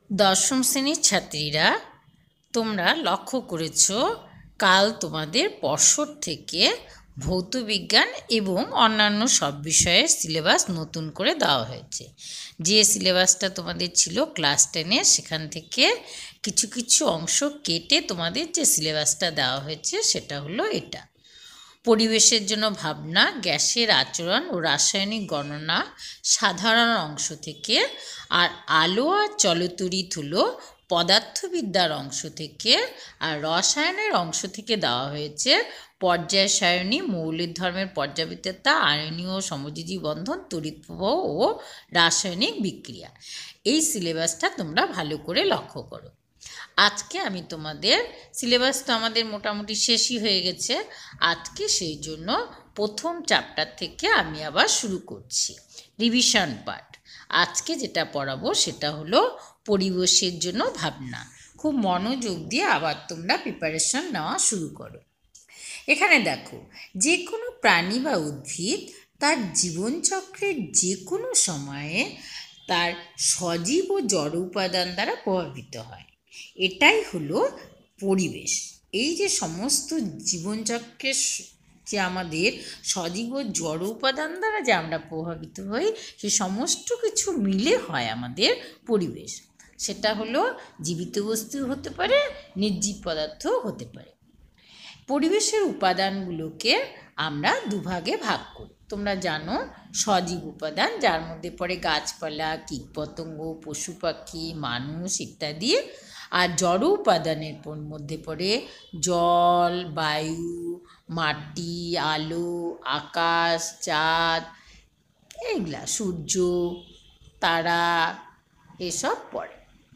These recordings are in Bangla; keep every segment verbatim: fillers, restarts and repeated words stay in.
দশম শ্রেণীর ছাত্রীরা, তোমরা লক্ষ্য করেছো কাল তোমাদের পর্ষদ থেকে ভৌতবিজ্ঞান এবং অন্যান্য সব বিষয়ের সিলেবাস নতুন করে দেওয়া হয়েছে। যে সিলেবাসটা তোমাদের ছিল ক্লাস টেনের, সেখান থেকে কিছু কিছু অংশ কেটে তোমাদের যে সিলেবাসটা দেওয়া হয়েছে সেটা হলো এটা। পরিবেশের জন্য ভাবনা, গ্যাসের আচরণ ও রাসায়নিক গণনা সাধারণ অংশ থেকে, আর আলো আর চলতরিৎ হলো পদার্থবিদ্যার অংশ থেকে, আর রসায়নের অংশ থেকে দেওয়া হয়েছে পর্যায় সারণী, মৌলিক ধর্মের পর্যাবৃত্ততা, আয়নীয় ও সমযোজী বন্ধন, তড়িৎ প্রবাহ ও রাসায়নিক বিক্রিয়া। এই সিলেবাসটা তোমরা ভালো করে লক্ষ্য করো। আজকে আমি তোমাদের সিলেবাস তো আমাদের মোটামুটি শেষই হয়ে গেছে, আজকে সেই জন্য প্রথম চ্যাপ্টার থেকে আমি আবার শুরু করছি রিভিশন পার্ট। আজকে যেটা পড়াবো সেটা হলো পরিবেশের জন্য ভাবনা। খুব মনোযোগ দিয়ে আবার তোমরা প্রিপারেশন নেওয়া শুরু করো। এখানে দেখো, যে কোনো প্রাণী বা উদ্ভিদ তার জীবনচক্রের যে কোনো সময়ে তার সজীব ও জড় উপাদান দ্বারা প্রভাবিত হয়, এটাই হলো পরিবেশ। এই যে সমস্ত জীবনচক্রের যে আমাদের সজীব ও জড় উপাদান দ্বারা যে আমরা প্রভাবিত হই, সে সমস্ত কিছু মিলে হয় আমাদের পরিবেশ। সেটা হলো জীবিত বস্তু হতে পারে, নির্জীব পদার্থও হতে পারে। পরিবেশের উপাদানগুলোকে আমরা দুভাগে ভাগ করি। তোমরা জানো, সজীব উপাদান যার মধ্যে পড়ে গাছপালা, কীটপতঙ্গ, পশু পাখি, মানুষ ইত্যাদি, আর জড় উপাদানের মধ্যে পড়ে জল, বায়ু, মাটি, আলো, আকাশ, চাঁদ, এইগুলা, সূর্য, তারা, এসব পড়ে।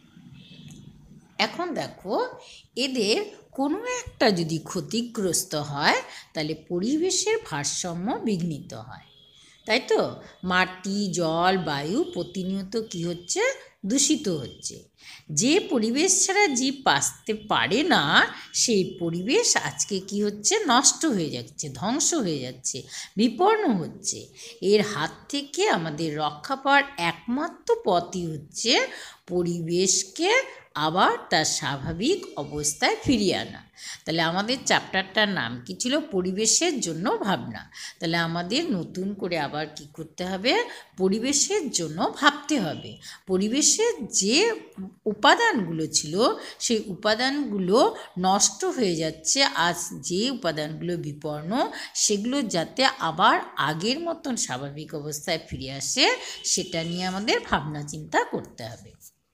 এখন দেখো, এদের কোনো একটা যদি ক্ষতিগ্রস্ত হয় তাহলে পরিবেশের ভারসাম্য বিঘ্নিত হয়, তাই তো? মাটি, জল, বায়ু প্রতিনিয়ত কি হচ্ছে? দূষিত হচ্ছে। যে পরিবেশ ছাড়া জীব বাঁচতে পারে না, সেই পরিবেশ আজকে কি হচ্ছে? নষ্ট হয়ে যাচ্ছে, ধ্বংস হয়ে যাচ্ছে, বিপন্ন হচ্ছে। এর হাত থেকে আমাদের রক্ষা পাওয়ার একমাত্র পথই হচ্ছে পরিবেশকে আবার তার স্বাভাবিক অবস্থায় ফিরিয়ে আনা। তাহলে আমাদের চ্যাপ্টারটার নাম কি ছিল? পরিবেশের জন্য ভাবনা। তাহলে আমাদের নতুন করে আবার কি করতে হবে? পরিবেশের জন্য ভাবতে হবে। পরিবেশের যে উপাদানগুলো ছিল, সেই উপাদানগুলো নষ্ট হয়ে যাচ্ছে, আজ যে উপাদানগুলো বিপন্ন, সেগুলো যাতে আবার আগের মতন স্বাভাবিক অবস্থায় ফিরে আসে, সেটা নিয়ে আমাদের ভাবনা চিন্তা করতে হবে।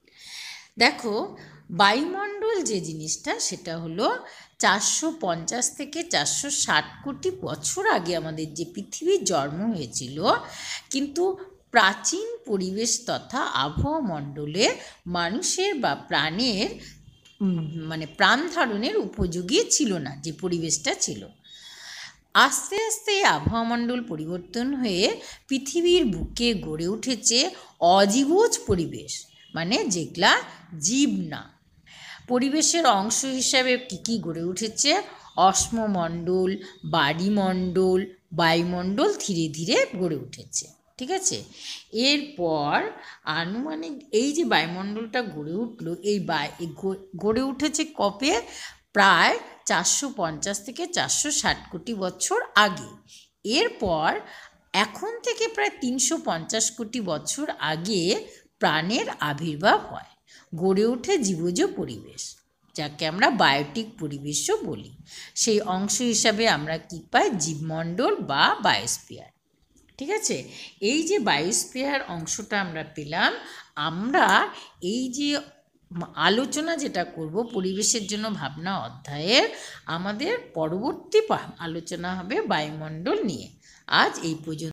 দেখো, বায়ুমণ্ডল যে জিনিসটা, সেটা হলো চারশো পঞ্চাশ থেকে চারশো ষাট কোটি বছর আগে আমাদের যে পৃথিবীর জন্ম হয়েছিল, কিন্তু প্রাচীন পরিবেশ তথা আবহাওয়া মণ্ডলে মানুষের বা প্রাণের মানে প্রাণ ধারণের উপযোগী ছিল না যে পরিবেশটা ছিল। আস্তে আস্তে আবহাওয়া মণ্ডল পরিবর্তন হয়ে পৃথিবীর বুকে গড়ে উঠেছে অজীবজ পরিবেশ, মানে যেগুলা জীব না। পরিবেশের অংশ হিসাবে কী কী গড়ে উঠেছে? অশ্মমণ্ডল, বাড়িমণ্ডল, বায়ুমণ্ডল ধীরে ধীরে গড়ে উঠেছে, ঠিক আছে? এরপর আনুমানিক এই যে বায়ুমণ্ডলটা গড়ে উঠলো, এই বায় গড়ে উঠেছে কবে? প্রায় চারশো পঞ্চাশ থেকে চারশো ষাট কোটি বছর আগে। এরপর এখন থেকে প্রায় তিনশো পঞ্চাশ কোটি বছর আগে প্রাণের আবির্ভাব হয়, গড়ে ওঠে জীবজ পরিবেশ, যাকে আমরা বায়োটিক পরিবেশও বলি। সেই অংশ হিসাবে আমরা কী পাই? জীবমণ্ডল বা বায়োস্ফিয়ার, ঠিক আছে? এই যে বায়োস্ফিয়ার অংশটা আমরা পেলাম, আমরা এই যে আলোচনা যেটা করব পরিবেশের জন্য ভাবনা অধ্যায়ের, আমাদের পরবর্তী আলোচনা হবে বায়ুমণ্ডল নিয়ে। আজ এই পর্যন্ত।